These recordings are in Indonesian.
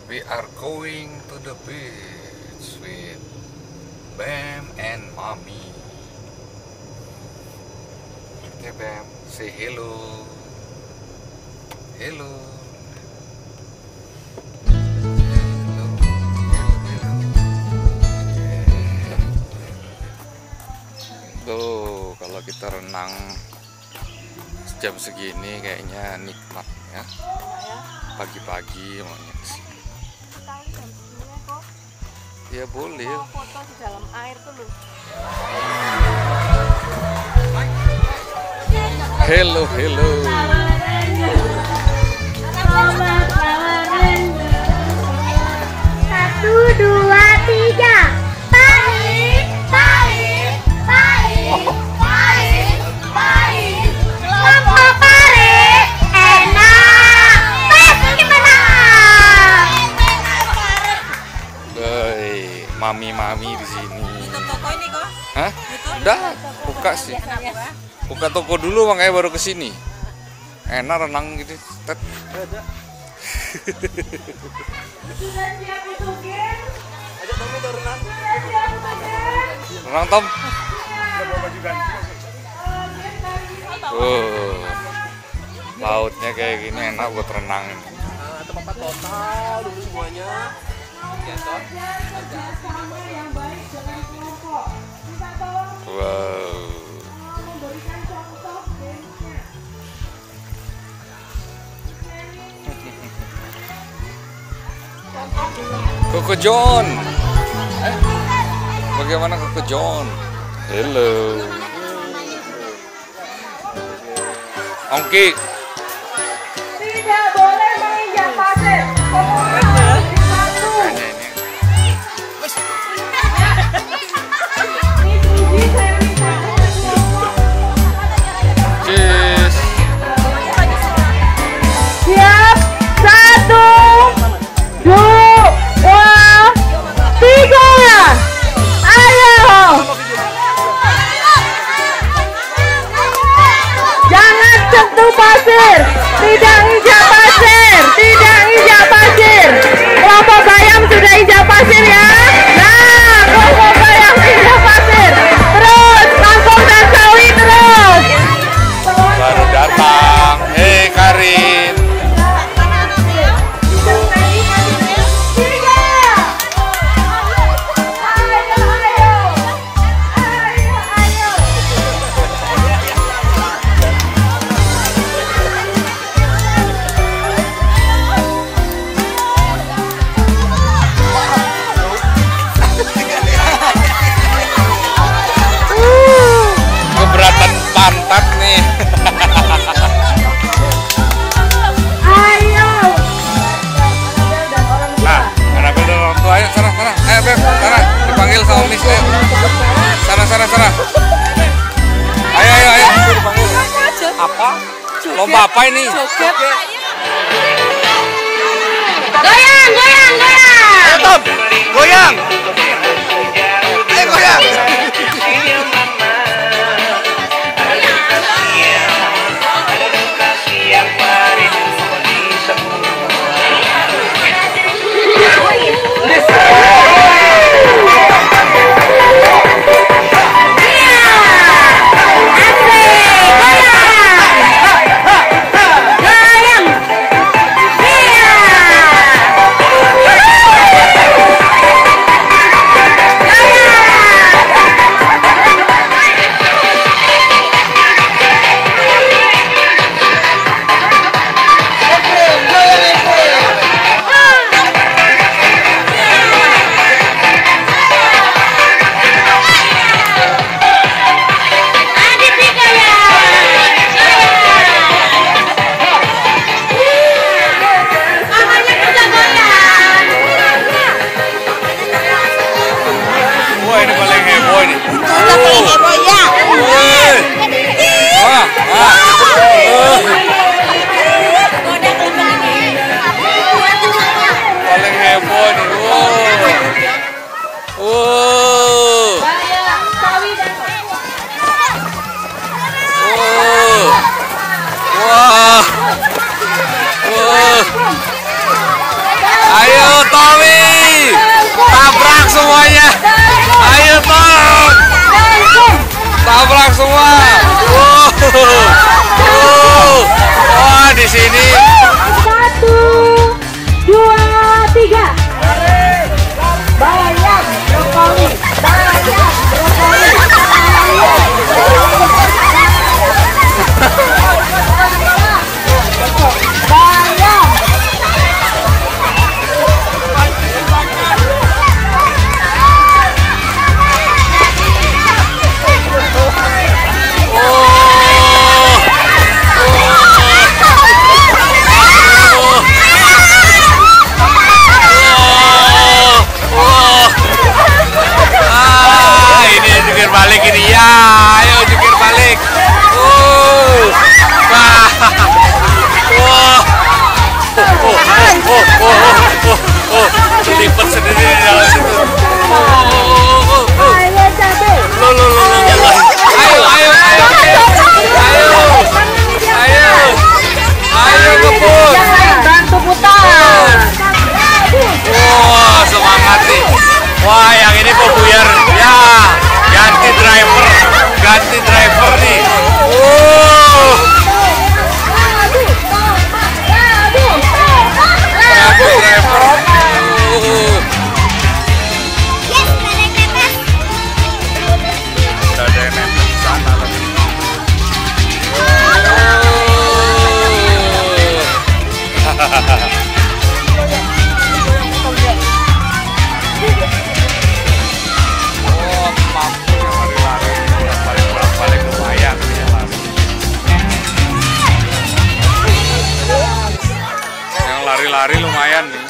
We are going to the beach with Bam and Mommy. Okay, Bam, say hello. Hello. Hello. Hello. Tuh, kalau kita renang jam segini kayaknya nikmat ya. Pagi-pagi maunya kesini. Ya boleh. Mau foto di dalam air tuh loh. Hello, hello. Satu, dua, tiga. Tarik, tarik, tarik, tarik, tarik. Kelompok tarik, enak. Gimana? Mami di sini. Tutup toko ini kok? Hah? Udah, buka sih. Buka toko dulu makanya baru kesini. Enak renang gitu. Tet. Renang Tom. Lautnya kayak gini enak buat renang. Tempat total dulu semuanya. Wow. Koko John. Bagaimana Koko John? Hello. Ongki. Tidak boleh menginjak pasir. Cheers. Siap, 1, 2, 3. Ayo. Jangan sentuh pasir. Tidak injak pasir. Tidak injak pasir. Kelompok bayam sudah injak pasir ya. Nah, kelompok bayam injak pasir. Terus, kangkung dan sawi terus. Baru datang. Hey Karin. Keberatan pantat nih. Nah, anak beda orang tua, ayo sana. Ayo Beb, sana. Dipanggil sama Miss. Ayo. Sana. Ayo. Dipanggil. Apa? Lomba apa ini? Goyang. Ayo Tom, goyang. Ayo goyang. tabrak semuanya. Ayo Tom, tabrak semua. Wah di sini. 1, 2, 3. Bayam brokoli, bayam brokoli, bayam. Ini jungkir balik ini ya, ayo jungkir balik. Wah, lipet sendiri di dalam situ. Ayo cabai. Ayo ngebut. Yang lain bantu putar. Wah, semangat nih. Wah, yang ini kok buyar. Ya, ganti driver nih. Ganti driver. Udah ada yang nempel di sana lagi. Oh, mampu yang lari-lari, bolak-balik lumayan nih ya, Mas. Yang lari-lari lumayan nih.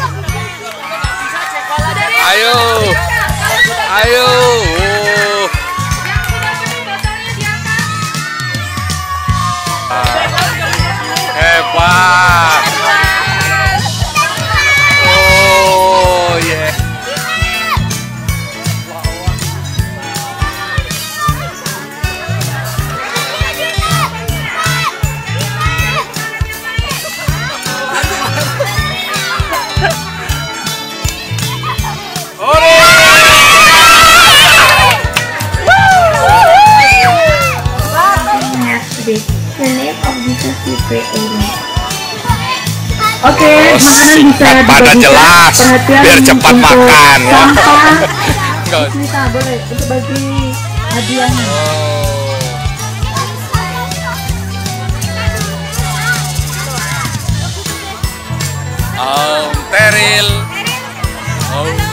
Ayo. Hebat. Oh yeah. Oke, makanan bisa pada dibagikan. jelas, Perhatian biar cepat untuk makan ya. sampah. Enggak. Kita boleh untuk bagi hadiahnya. Om Teril. Oh.